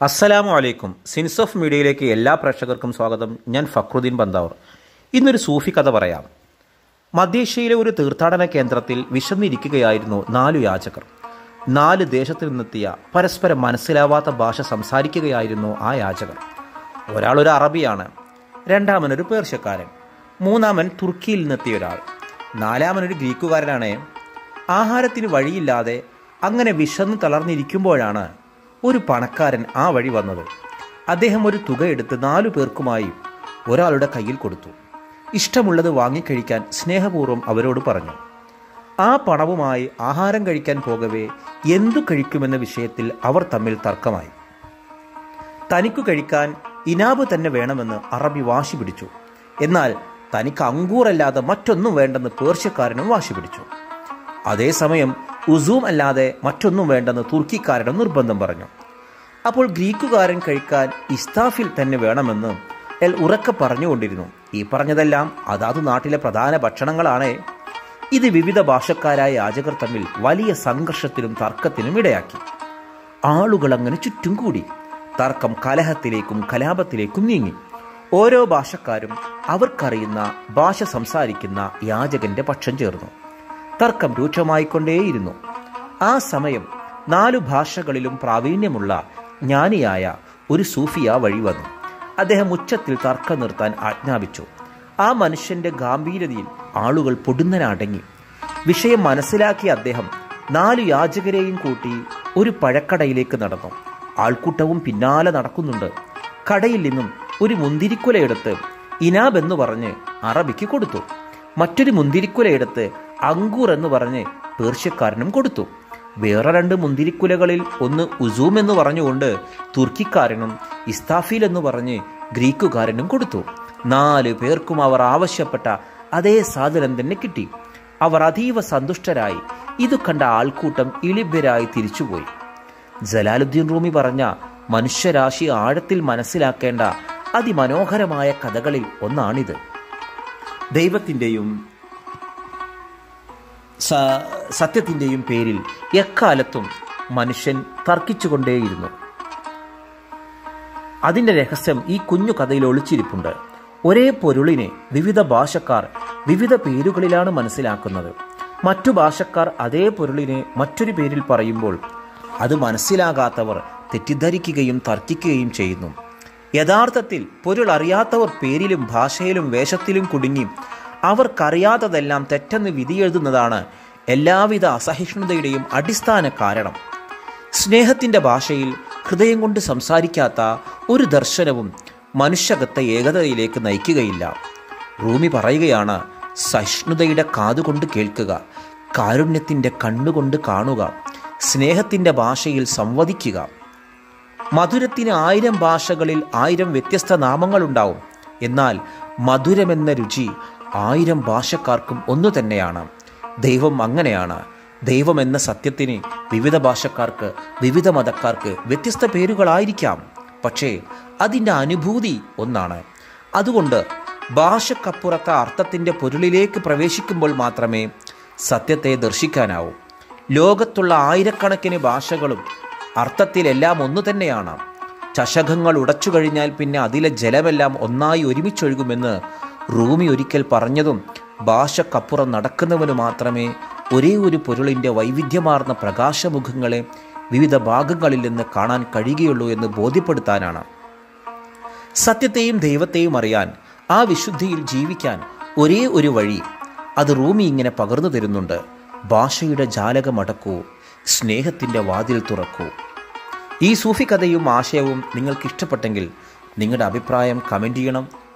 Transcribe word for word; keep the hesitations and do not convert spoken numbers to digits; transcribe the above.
അസ്സലാമു അലൈക്കും. Since of മീഡിയയിലേക്ക് എല്ലാ പ്രേക്ഷകർക്കും സ്വാഗതം. ഞാൻ ഫക്രുദ്ദീൻ ബന്താവർ. ഇന്നൊരു സൂഫി കഥ പറയാം. മധ്യേഷ്യയിലെ ഒരു തീർത്ഥാടന കേന്ദ്രത്തിൽ വിശന്നിരിക്കുകയായിരുന്നു നാലു യാചകർ. നാല് ദേശത്തു നിന്നെത്തിയ പരസ്പരം മനസ്സിലാവാത്ത ഭാഷ സംസാരിക്കുകയായിരുന്നു ആ യാചകർ. ഒരാളൊരു അറബിയാണ്, രണ്ടാമനൊരു പേർഷ്യക്കാരൻ, മൂന്നാമൻ തുർക്കിയിൽ നിന്നെത്തിയ ഒരാൾ, നാലാമനൊരു ഗ്രീക്കുകാരനാണ്. ആഹാരത്തിന് വഴിയില്ലാതെ അങ്ങനെ വിശന്ന് തളർന്നിരിക്കുമ്പോഴാണ് ഒരു പണക്കാരൻ ആ വഴി വന്നത്. അദ്ദേഹം ഒരു തുക എടുത്ത് നാലു പേർക്കുമായി ഒരാളുടെ കയ്യിൽ കൊടുത്തു. ഇഷ്ടമുള്ളത് വാങ്ങിക്കഴിക്കാൻ സ്നേഹപൂർവ്വം അവരോട് പറഞ്ഞു. ആ പണവുമായി ആഹാരം കഴിക്കാൻ പോകവേ എന്തു കഴിക്കുമെന്ന വിഷയത്തിൽ അവർ തമ്മിൽ തർക്കമായി. തനിക്കു കഴിക്കാൻ ഇനാബ് തന്നെ വേണമെന്ന് അറബി വാശി പിടിച്ചു. എന്നാൽ തനിക്ക് അങ്കൂറല്ലാതെ മറ്റൊന്നും വേണ്ടെന്ന് പേർഷ്യക്കാരനും വാശി പിടിച്ചു. അതേസമയം ഉസൂം അല്ലാതെ മറ്റൊന്നും വേണ്ടെന്ന് തുർക്കിക്കാരനും നിർബന്ധം പറഞ്ഞു. അപ്പോൾ ഗ്രീക്കുകാരൻ കഴിക്കാൻ ഇസ്താഫിൽ തന്നെ വേണമെന്ന് എൽ ഉറക്കെ പറഞ്ഞുകൊണ്ടിരുന്നു. ഈ പറഞ്ഞതെല്ലാം അതാത് നാട്ടിലെ പ്രധാന ഭക്ഷണങ്ങളാണ്. ഇത് വിവിധ ഭാഷക്കാരായ യാചകർ തമ്മിൽ വലിയ സംഘർഷത്തിനും തർക്കത്തിനും ഇടയാക്കി. ആളുകൾ അങ്ങനെ ചുറ്റും കൂടി. തർക്കം കലഹത്തിലേക്കും കലാപത്തിലേക്കും നീങ്ങി. ഓരോ ഭാഷക്കാരും അവർക്കറിയുന്ന ഭാഷ സംസാരിക്കുന്ന യാചകന്റെ പക്ഷം ചേർന്നു. തർക്കം രൂക്ഷമായിക്കൊണ്ടേയിരുന്നു. ആ സമയം നാലു ഭാഷകളിലും പ്രാവീണ്യമുള്ള ജ്ഞാനിയായ ഒരു സൂഫിയ വഴി വന്നു. അദ്ദേഹം ഉച്ചത്തിൽ തർക്കം നിർത്താൻ ആജ്ഞാപിച്ചു. ആ മനുഷ്യന്റെ ഗാംഭീര്യതയിൽ ആളുകൾ പൊടുന്നനടങ്ങി. വിഷയം മനസ്സിലാക്കിയ അദ്ദേഹം നാലു യാചകരെയും കൂട്ടി ഒരു പഴക്കടയിലേക്ക് നടന്നു. ആൾക്കൂട്ടവും പിന്നാലെ നടക്കുന്നുണ്ട്. കടയിൽ നിന്നും ഒരു മുന്തിരിക്കുലയെടുത്ത് ഇനാബ് എന്ന് പറഞ്ഞ് അറബിക്ക് കൊടുത്തു. മറ്റൊരു മുന്തിരിക്കുലയെടുത്ത് അങ്കൂർ എന്ന് പറഞ്ഞ് പേർഷ്യക്കാരനും കൊടുത്തു. വേറെ രണ്ട് മുന്തിരിക്കുലകളിൽ ഒന്ന് ഉസൂം എന്ന് പറഞ്ഞുകൊണ്ട് തുർക്കിക്കാരനും ഇസ്താഫീൽ എന്ന് പറഞ്ഞ് ഗ്രീക്കുകാരനും കൊടുത്തു. നാല് പേർക്കും അവർ ആവശ്യപ്പെട്ട അതേ സാധനം തന്നെ കിട്ടി. അവർ അതീവ സന്തുഷ്ടരായി. ഇത് കണ്ട ആൾക്കൂട്ടം ഇളിഭ്യരായി തിരിച്ചുപോയി. ജലാലുദ്ദീൻ റൂമി പറഞ്ഞ മനുഷ്യരാശി ആഴത്തിൽ മനസ്സിലാക്കേണ്ട അതിമനോഹരമായ കഥകളിൽ ഒന്നാണിത്. ദൈവത്തിൻ്റെയും സത്യത്തിൻ്റെയും പേരിൽ എക്കാലത്തും മനുഷ്യൻ തർക്കിച്ചുകൊണ്ടേയിരുന്നു. അതിൻ്റെ രഹസ്യം ഈ കുഞ്ഞു കഥയിൽ ഒളിച്ചിരിപ്പുണ്ട്. ഒരേ പൊരുളിനെ വിവിധ ഭാഷക്കാർ വിവിധ പേരുകളിലാണ് മനസ്സിലാക്കുന്നത്. മറ്റു ഭാഷക്കാർ അതേ പൊരുളിനെ മറ്റൊരു പേരിൽ പറയുമ്പോൾ അത് മനസ്സിലാകാത്തവർ തെറ്റിദ്ധരിക്കുകയും തർക്കിക്കുകയും ചെയ്യുന്നു. യഥാർത്ഥത്തിൽ പൊരുൾ അറിയാത്തവർ പേരിലും ഭാഷയിലും വേഷത്തിലും കുടുങ്ങി അവർക്കറിയാത്തതെല്ലാം തെറ്റെന്ന് വിധിയെഴുതുന്നതാണ് എല്ലാവിധ അസഹിഷ്ണുതയുടെയും അടിസ്ഥാന കാരണം. സ്നേഹത്തിൻ്റെ ഭാഷയിൽ ഹൃദയം കൊണ്ട് സംസാരിക്കാത്ത ഒരു ദർശനവും മനുഷ്യകത്തെ ഏകതയിലേക്ക് നയിക്കുകയില്ല. റൂമി പറയുകയാണ്, സഹിഷ്ണുതയുടെ കാതുകൊണ്ട് കേൾക്കുക, കാരുണ്യത്തിൻ്റെ കണ്ണുകൊണ്ട് കാണുക, സ്നേഹത്തിൻ്റെ ഭാഷയിൽ സംവദിക്കുക. മധുരത്തിന് ആയിരം ഭാഷകളിൽ ആയിരം വ്യത്യസ്ത നാമങ്ങളുണ്ടാവും. എന്നാൽ മധുരമെന്ന രുചി ആയിരം ഭാഷക്കാർക്കും ഒന്നു തന്നെയാണ്. ദൈവം അങ്ങനെയാണ്. ദൈവം എന്ന സത്യത്തിന് വിവിധ ഭാഷക്കാർക്ക് വിവിധ മതക്കാർക്ക് വ്യത്യസ്ത പേരുകളായിരിക്കാം. പക്ഷേ അതിൻ്റെ അനുഭൂതി ഒന്നാണ്. അതുകൊണ്ട് ഭാഷക്കപ്പുറത്ത അർത്ഥത്തിൻ്റെ പൊരുളിലേക്ക് പ്രവേശിക്കുമ്പോൾ മാത്രമേ സത്യത്തെ ദർശിക്കാനാവൂ. ലോകത്തുള്ള ആയിരക്കണക്കിന് ഭാഷകളും അർത്ഥത്തിലെല്ലാം ഒന്നു തന്നെയാണ്. ചഷകങ്ങൾ ഉടച്ചു കഴിഞ്ഞാൽ പിന്നെ അതിലെ ജലമെല്ലാം ഒന്നായി ഒരുമിച്ചൊഴുകുമെന്ന് റൂമി ഒരിക്കൽ പറഞ്ഞതും ഭാഷക്കപ്പുറം നടക്കുന്നവന് മാത്രമേ ഒരേ ഒരു പൊരുളിൻ്റെ വൈവിധ്യമാർന്ന പ്രകാശമുഖങ്ങളെ വിവിധ ഭാഗങ്ങളിൽ നിന്ന് കാണാൻ കഴിയുകയുള്ളൂ എന്ന് ബോധ്യപ്പെടുത്താനാണ്. സത്യത്തെയും ദൈവത്തെയും അറിയാൻ, ആ വിശുദ്ധിയിൽ ജീവിക്കാൻ ഒരേ ഒരു വഴി. അത് റൂമി ഇങ്ങനെ പകർന്നു തരുന്നുണ്ട്. ഭാഷയുടെ ജാലകമടക്കൂ, സ്നേഹത്തിൻ്റെ വാതിൽ തുറക്കൂ. ഈ സൂഫി കഥയും ആശയവും നിങ്ങൾക്ക് ഇഷ്ടപ്പെട്ടെങ്കിൽ നിങ്ങളുടെ അഭിപ്രായം കമൻറ്റ് ചെയ്യണം.